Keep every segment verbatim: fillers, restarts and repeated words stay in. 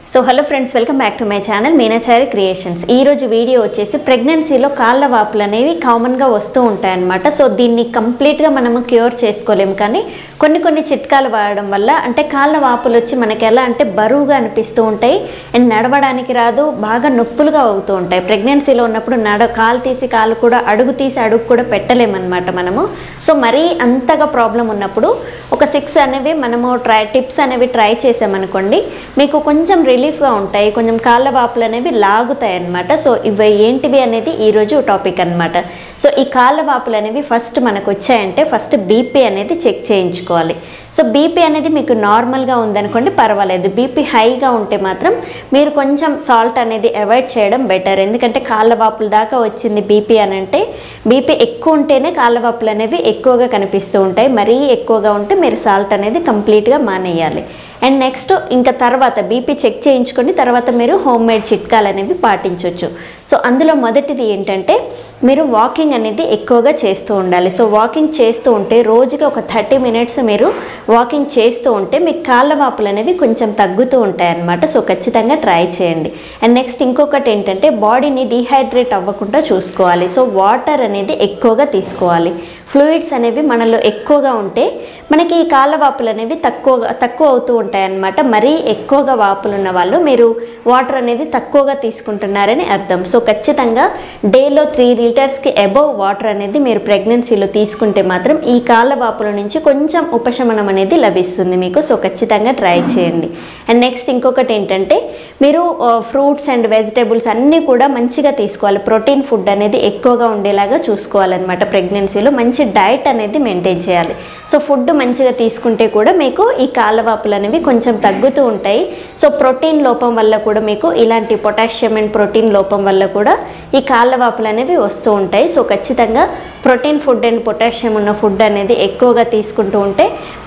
So hello friends, welcome back to my channel Meenachari creations. ఈరోజు video వచ్చేసి ప్రెగ్నెన్సీలో కాళ్ళ వాపులు అనేవి కామన్గా వస్తూ ఉంటాయన్నమాట. సో దీన్ని కంప్లీట్గా మనము క్యూర్ చేసుకోలేము, కానీ కొన్ని కొన్ని చిట్కాలు వాడడం వల్ల అంటే కాళ్ళ వాపులు వచ్చి మనకి ఎలా అంటే బరువుగా అనిపిస్తూ ఉంటాయి అండ్ నడవడానికి రాదు, బాగా నొప్పులుగా అవుతూ ఉంటాయి. ప్రెగ్నెన్సీలో ఉన్నప్పుడు నడ కాలు తీసి కాలు కూడా అడుగు తీసి అడుగు కూడా పెట్టలేమన్నమాట మనము. సో మరీ అంతగా ప్రాబ్లం ఉన్నప్పుడు ఒక సిక్స్ అనేవి మనము ట్రై టిప్స్ అనేవి ట్రై చేసామనుకోండి, మీకు కొంచెం రిలీఫ్గా ఉంటాయి, కొంచెం కాళ్ళ వాపులు అనేవి లాగుతాయి అన్నమాట. సో ఇవి ఏంటివి అనేది ఈరోజు టాపిక్ అనమాట. సో ఈ కాళ్ళ వాపులు అనేవి ఫస్ట్ మనకు వచ్చాయంటే ఫస్ట్ బీపీ అనేది చెక్ చేయించుకోవాలి. సో బీపీ అనేది మీకు నార్మల్గా ఉందనుకోండి పర్వాలేదు, బీపీ హైగా ఉంటే మాత్రం మీరు కొంచెం సాల్ట్ అనేది అవాయిడ్ చేయడం బెటర్. ఎందుకంటే కాళ్ళ వాపుల దాకా వచ్చింది బీపీ అని అంటే బీపీ ఎక్కువ ఉంటేనే కాళ్ళ వాపులు అనేవి ఎక్కువగా కనిపిస్తూ ఉంటాయి. మరీ ఎక్కువగా ఉంటే మీరు సాల్ట్ అనేది కంప్లీట్గా మానేయాలి. అండ్ నెక్స్ట్ ఇంకా తర్వాత బీపీ చెక్ చేయించుకొని తర్వాత మీరు హోమ్ మేడ్ చిట్కాలు అనేవి పాటించవచ్చు. సో అందులో మొదటిది ఏంటంటే మీరు వాకింగ్ అనేది ఎక్కువగా చేస్తూ ఉండాలి. సో వాకింగ్ చేస్తూ ఉంటే రోజుకి ఒక థర్టీ మినిట్స్ మీరు వాకింగ్ చేస్తూ ఉంటే మీకు కాళ్ళ వాపులు అనేవి కొంచెం తగ్గుతూ ఉంటాయి అన్నమాట. సో ఖచ్చితంగా ట్రై చేయండి. అండ్ నెక్స్ట్ ఇంకొకటి ఏంటంటే బాడీని డీహైడ్రేట్ అవ్వకుండా చూసుకోవాలి. సో వాటర్ అనేది ఎక్కువగా తీసుకోవాలి. ఫ్లూయిడ్స్ అనేవి మనలో ఎక్కువగా ఉంటే మనకి ఈ కాళ్ళ వాపులు అనేవి తక్కువగా తక్కువ అవుతూ ఉంటాయి అన్నమాట. మరీ ఎక్కువగా వాపులు ఉన్న వాళ్ళు మీరు వాటర్ అనేది తక్కువగా తీసుకుంటున్నారని అర్థం. సో ఖచ్చితంగా డేలో త్రీ లీటర్స్కి అబోవ్ వాటర్ అనేది మీరు ప్రెగ్నెన్సీలో తీసుకుంటే మాత్రం ఈ కాళ్ళ వాపుల నుంచి కొంచెం ఉపశమనం అనేది లభిస్తుంది మీకు. సో ఖచ్చితంగా ట్రై చేయండి. అండ్ నెక్స్ట్ ఇంకొకటి ఏంటంటే మీరు ఫ్రూట్స్ అండ్ వెజిటేబుల్స్ అన్నీ కూడా మంచిగా తీసుకోవాలి. ప్రోటీన్ ఫుడ్ అనేది ఎక్కువగా ఉండేలాగా చూసుకోవాలన్నమాట. ప్రెగ్నెన్సీలో మంచి డైట్ అనేది మెయింటైన్ చేయాలి. సో ఫుడ్ మంచిగా తీసుకుంటే కూడా మీకు ఈ కాళ్ళ వాపులు అనేవి కొంచెం తగ్గుతూ ఉంటాయి. సో ప్రోటీన్ లోపం వల్ల కూడా మీకు ఇలాంటి పొటాషియం అండ్ ప్రోటీన్ లోపం వల్ల కూడా ఈ కాళ్ళ వాపులు అనేవి వస్తూ ఉంటాయి. సో ఖచ్చితంగా ప్రోటీన్ ఫుడ్ అండ్ పొటాషియం ఉన్న ఫుడ్ అనేది ఎక్కువగా తీసుకుంటూ ఉంటే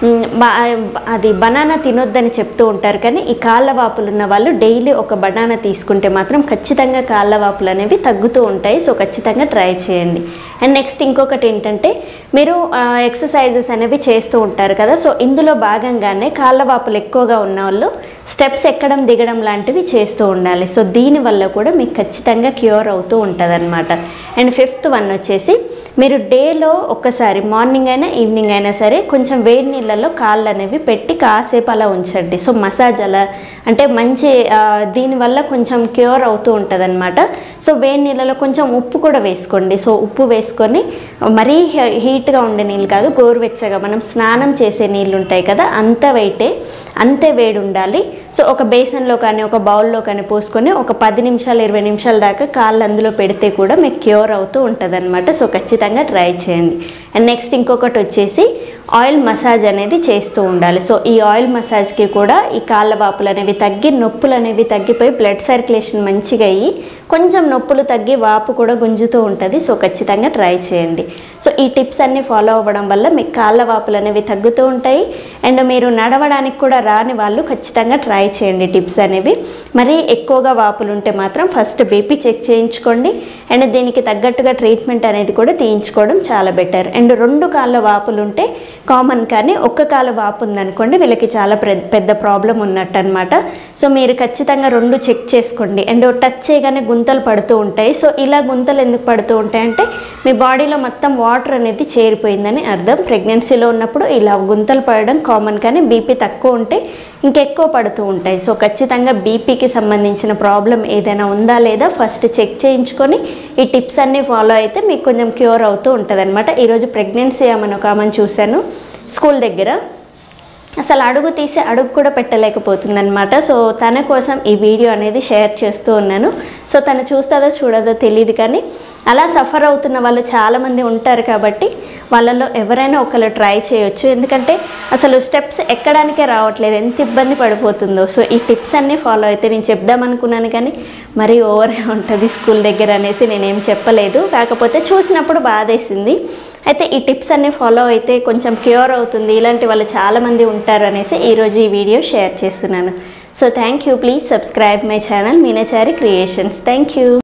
అది బనానా తినొద్దని చెప్తూ ఉంటారు, కానీ ఈ కాళ్ళ వాపులు ఉన్న వాళ్ళు డైలీ ఒక బనానా తీసుకుంటే మాత్రం ఖచ్చితంగా కాళ్ళ వాపులు అనేవి తగ్గుతూ ఉంటాయి. సో ఖచ్చితంగా ట్రై చేయండి. అండ్ నెక్స్ట్ ఇంకొకటి ఏంటంటే మీరు ఎక్సర్సైజెస్ అనేవి చేస్తూ ఉంటారు కదా. సో ఇందులో భాగంగానే కాళ్ళ వాపులు ఎక్కువగా ఉన్న వాళ్ళు స్టెప్స్ ఎక్కడం దిగడం లాంటివి చేస్తూ ఉండాలి. సో దీనివల్ల కూడా మీకు ఖచ్చితంగా క్యూర్ అవుతూ ఉంటుంది అనమాట. అండ్ ఫిఫ్త్ వన్ వచ్చేసి మీరు డేలో ఒక్కసారి మార్నింగ్ అయినా ఈవినింగ్ అయినా సరే కొంచెం వేడి నీళ్ళల్లో కాళ్ళు అనేవి పెట్టి కాసేపు అలా ఉంచండి. సో మసాజ్ అలా అంటే మంచి దీనివల్ల కొంచెం క్యూర్ అవుతూ ఉంటుంది అనమాట. సో వేడి నీళ్ళలో కొంచెం ఉప్పు కూడా వేసుకోండి. సో ఉప్పు వేసుకొని మరీ హీట్గా ఉండే నీళ్ళు కాదు, గోరువెచ్చగా మనం స్నానం చేసే నీళ్ళు ఉంటాయి కదా, అంత వెయిటే అంతే వేడి ఉండాలి. సో ఒక బేసన్లో కానీ ఒక బౌల్లో కానీ పోసుకొని ఒక పది నిమిషాలు ఇరవై నిమిషాల దాకా కాళ్ళు అందులో పెడితే కూడా మీకు క్యూర్ అవుతూ ఉంటుంది అనమాట. సో ఖచ్చితంగా ట్రై చేయండి. అండ్ నెక్స్ట్ ఇంకొకటి వచ్చేసి ఆయిల్ మసాజ్ అనేది చేస్తూ ఉండాలి. సో ఈ ఆయిల్ మసాజ్కి కూడా ఈ కాళ్ళ వాపులు అనేవి తగ్గి నొప్పులు అనేవి తగ్గిపోయి బ్లడ్ సర్క్యులేషన్ మంచిగా అయ్యి కొంచెం నొప్పులు తగ్గి వాపు కూడా గుంజుతూ ఉంటుంది. సో ఖచ్చితంగా ట్రై చేయండి. సో ఈ టిప్స్ అన్నీ ఫాలో అవ్వడం వల్ల మీకు కాళ్ళ వాపులు అనేవి తగ్గుతూ ఉంటాయి. అండ్ మీరు నడవడానికి కూడా రాని వాళ్ళు ఖచ్చితంగా ట్రై చేయండి టిప్స్ అనేవి. మరీ ఎక్కువగా వాపులు ఉంటే మాత్రం ఫస్ట్ బీపీ చెక్ చేయించుకోండి. అండ్ దీనికి తగ్గట్టుగా ట్రీట్మెంట్ అనేది కూడా తీయించుకోవడం చాలా బెటర్. అండ్ రెండు కాళ్ళ వాపులు ఉంటే కామన్, కానీ ఒక్క కాళ్ళ వాపు ఉందనుకోండి వీళ్ళకి చాలా పెద్ద ప్రాబ్లం ఉన్నట్టు అనమాట. సో మీరు ఖచ్చితంగా రెండు చెక్ చేసుకోండి. అండ్ టచ్ చేయగానే గుంతలు పడుతూ ఉంటాయి. సో ఇలా గుంతలు ఎందుకు పడుతూ ఉంటాయంటే మీ బాడీలో మొత్తం వాటర్ అనేది చేరిపోయిందని అర్థం. ప్రెగ్నెన్సీలో ఉన్నప్పుడు ఇలా గుంతలు పడడం కామన్, కానీ బీపీ తక్కువ ఉంటే ఇంకెక్కువ పడుతూ ఉంటాయి. సో ఖచ్చితంగా బీపీకి సంబంధించిన ప్రాబ్లం ఏదైనా ఉందా లేదా ఫస్ట్ చెక్ చేయించుకొని ఈ టిప్స్ అన్నీ ఫాలో అయితే మీకు కొంచెం క్యూర్ అవుతూ ఉంటుంది అనమాట. ఈరోజు ప్రెగ్నెన్సీ ఆమెను ఒక ఆమెను చూశాను స్కూల్ దగ్గర, అసలు అడుగు తీసి అడుగు కూడా పెట్టలేకపోతుంది అనమాట. సో తన కోసం ఈ వీడియో అనేది షేర్ చేస్తూ ఉన్నాను. సో తను చూస్తుందో చూడదో తెలియదు, కానీ అలా సఫర్ అవుతున్న వాళ్ళు చాలామంది ఉంటారు కాబట్టి వాళ్ళలో ఎవరైనా ఒకరు ట్రై చేయొచ్చు. ఎందుకంటే అసలు స్టెప్స్ ఎక్కడానికే రావట్లేదు, ఎంత ఇబ్బంది పడిపోతుందో. సో ఈ టిప్స్ అన్నీ ఫాలో అయితే నేను చెప్దామనుకున్నాను, కానీ మరీ ఓవర్గా ఉంటుంది స్కూల్ దగ్గర అనేసి నేనేం చెప్పలేదు. కాకపోతే చూసినప్పుడు బాధేసింది. అయితే ఈ టిప్స్ అన్నీ ఫాలో అయితే కొంచెం క్యూర్ అవుతుంది, ఇలాంటి వాళ్ళు చాలామంది ఉంటారు అనేసి ఈరోజు ఈ వీడియో షేర్ చేస్తున్నాను. So thank you. Please subscribe my channel Meenachari creations. Thank you.